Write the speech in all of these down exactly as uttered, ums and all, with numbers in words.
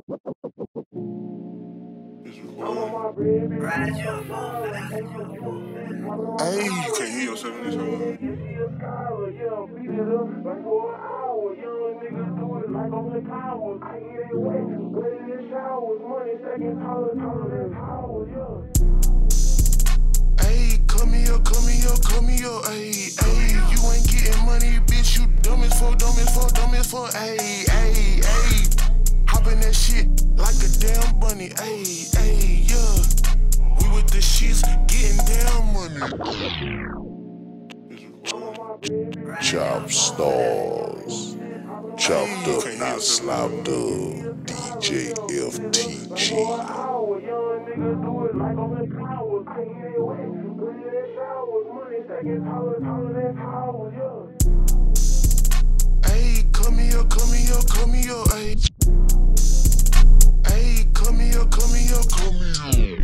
Hey, you can't hear yourself in this hole. Hey, come here, come here, come here, hey, hey. You ain't getting money, bitch, you dumb as fuck, dumb as fuck, dumb as fuck, hey, hey, hey. Hop in that shit like a damn bunny, hey, hey, yeah. We with the shits, getting damn money. Chop stars, chopped up, not slopped up. D J F T G. Hey, come here, come here, come here, hey. Hey, come here, come here, come here.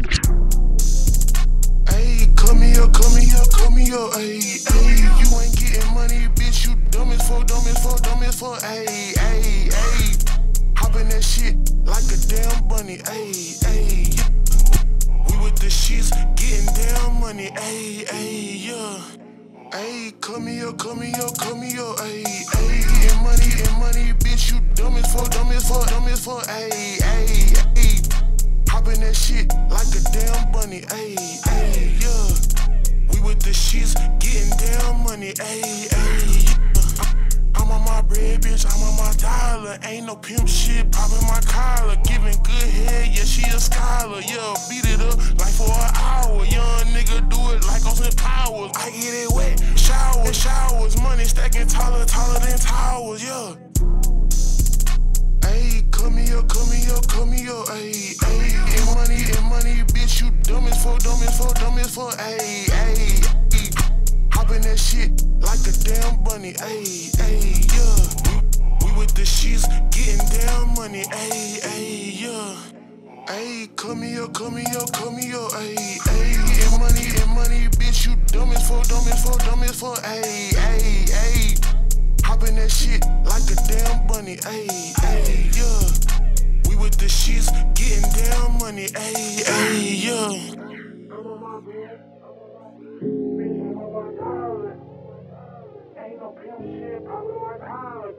Hey, come here, come here, come here, hey, hey. You ain't getting money, bitch, you dumb as fuck, dumb as fuck, dumb as fuck, hey, hey, hey. Hop in that shit like a damn bunny, hey, hey, yeah. We with the shits, getting damn money, hey, hey, yeah. Hey, come here, come here, come here, hey, hey. Getting money, getting money, bitch, you dumb as fuck, dumb as fuck, dumb as fuck, hey, hey, hey. Hop in that shit like a damn bunny, hey, hey, yeah. We with the shits, getting damn money, hey, hey, yeah. I'm on my bread, bitch, I'm on my dollar. Ain't no pimp shit, popping my collar. Giving good head, yeah, she a scholar, yeah. Beat it up like for an hour. Young nigga do it like Austin Powers. I get it wet, showers, showers. Money stacking taller, taller than towers, yeah. Hey, come here, come here, come here, hey, hey. Get money, get money, bitch, you dumb as fuck, dumb as fuck, dumb as fuck, hey, hey, hey. Hop in that shit like a damn bunny, hey, hey, yeah. We, we with the shits, getting damn money, hey, hey, yeah. Hey, come here, come here, come here, hey, hey. Get money, get money, bitch, you dumb as fuck, dumb as fuck, dumb as fuck, hey, hey, hey. Hop in that shit like a damn bunny, hey, hey, yeah. We with the shits, getting damn money, hey, hey, yeah. Ain't no pimp shit, poppin' my collar.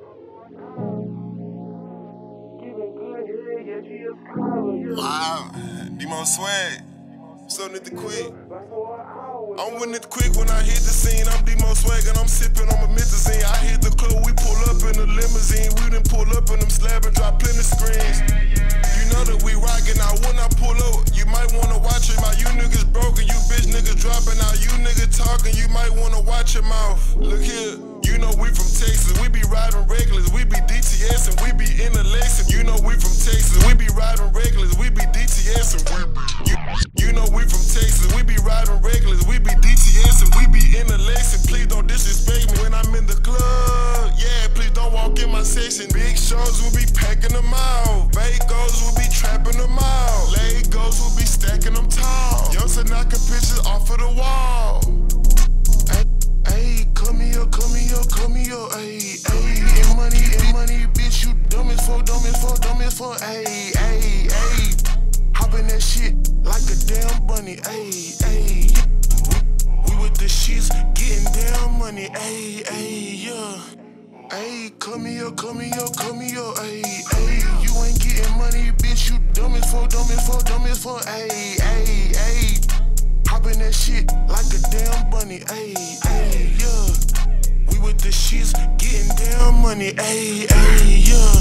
Giving good head, yeah, she a scholar, yeah. Wow, D-Mo Swag, something at the quick. I'm winning it quick when I hit the scene. I'm D-Mo Swag and I'm sipping on my methazine. I hit the club, we pull up in the limousine. We done pull up in them slab and drop plenty screens. You know that we rockin' out when I pull up. You might wanna watch it, my you niggas broken, you bitch niggas dropping out. You niggas talking, you might wanna watch your mouth. Look here, you know we from Texas. We be riding reckless, we be D T S and we be in the Lexus. You know we from Texas, we be riding reckless, we be D T S and we be. You, you know we from Texas, we be riding reckless, we be D T S and we be in the Lexus. Please don't disrespect me when I'm in the club. Yeah, please don't walk in my section. Big shows, we be packing them out. Vagos, we be trapping them out. Legos, we be stacking them tall. Youngster knocking pictures off of the wall. Hey, hey, come here, come here, come here, hey, hey. Get money, get money, bitch, you dumb as fuck, dumb as fuck, dumb as fuck, hey, hey, hey. Hop in that shit like a damn bunny, hey, hey, yeah. We, we with the shits, getting damn money, hey, hey, yeah. Hey, come here, come here, come here, hey, hey. You ain't getting money, bitch, you dumb as fuck, dumb as fuck, dumb as fuck, hey, hey, hey. Hop in that shit like a damn bunny, hey, hey, yeah. We with the shits, getting damn money, hey, hey, yeah.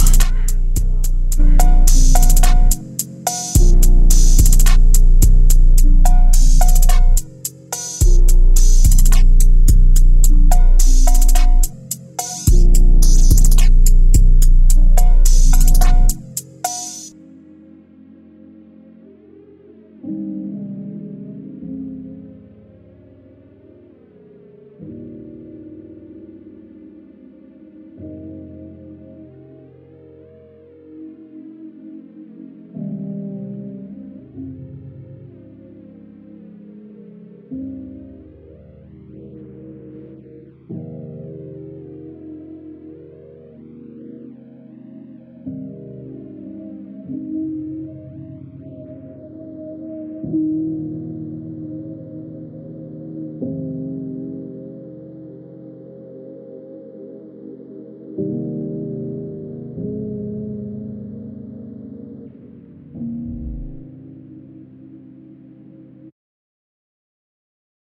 Thank